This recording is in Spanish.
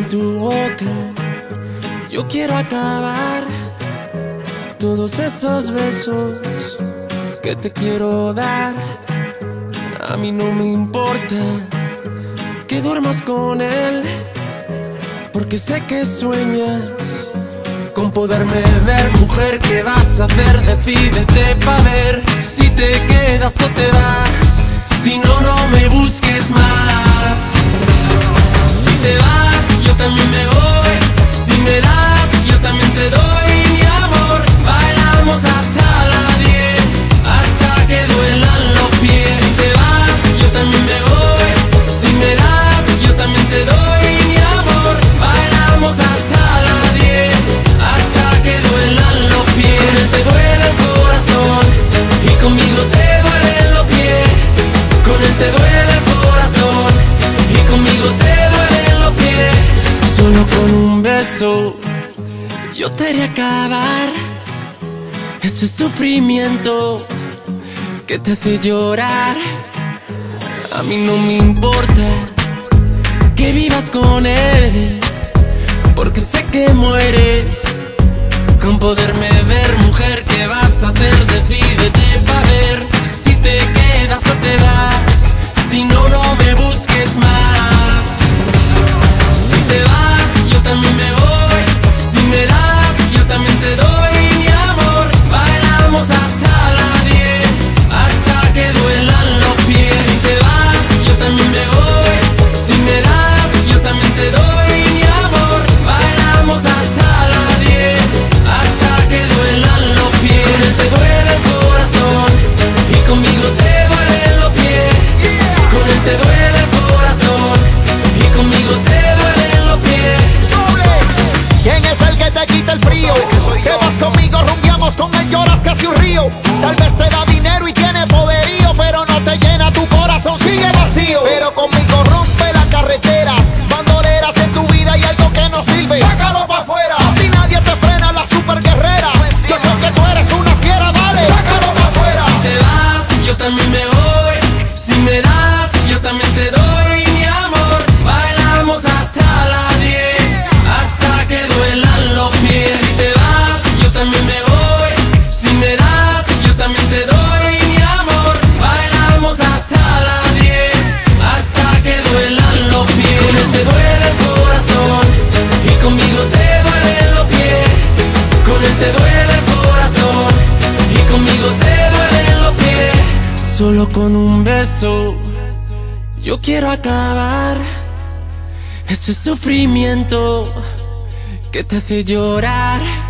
tu boca. Yo quiero acabar todos esos besos que te quiero dar. A mí no me importa que duermas con él, porque sé que sueñas con poderme ver. Mujer, ¿qué vas a hacer? Decídete pa' ver si te quedas o te vas. Si no, no me busques más. Si te vas, yo también me voy. Si me das, yo también te doy mi amor. Bailamos hasta las 10, hasta que duelan los pies. Si te vas, yo también me voy. Si me das, yo también te doy mi amor. Bailamos hasta las 10, hasta que duelan los pies. Con él te duele el corazón y conmigo te duelen los pies. Con él te duele el corazón y conmigo te duelen los pies. Solo con un beso yo te haré acabar ese sufrimiento que te hace llorar. A mí no me importa que vivas con él, porque sé que mueres con poderme ver. Mujer, ¿qué vas a hacer? Decídete pa' ver si te quedas o te vas. Si no, no me busques más. Si te vas, yo también me voy. Si me das, yo también te doy mi amor. Bailamos hasta las 10, hasta que duelan los pies. Si te vas, yo también me voy. Si me das, yo también te doy mi amor. Bailamos hasta las 10, hasta que duelan los pies. Con él te duele el corazón y conmigo te duelen los pies. Con él te duele el corazón y conmigo te duelen los pies. ¿Quién es el que te quita el frío? Que vas conmigo, rumbiamos, con él lloras casi un río. Tal vez te da dinero y tiene poderío, pero no te llena, tu corazón sigue vacío. Pero conmigo rompe la carretera, bandoleras en tu vida y algo que no sirve, sácalo pa' afuera. A ti nadie te frena, la super guerrera. Yo sé que tú eres una fiera, dale, sácalo pa' afuera. Si te vas, yo también me voy. Si me das, yo también te doy mi amor. Bailamos hasta las 10, hasta que duelan los pies. Si te vas, yo también me voy. Si me das, yo también te doy mi amor. Bailamos hasta las 10, hasta que duelan los pies. Con él te duele el corazón y conmigo te duelen los pies. Con él te duele el corazón y conmigo te duelen los pies. Solo con un beso yo quiero acabar ese sufrimiento que te hace llorar.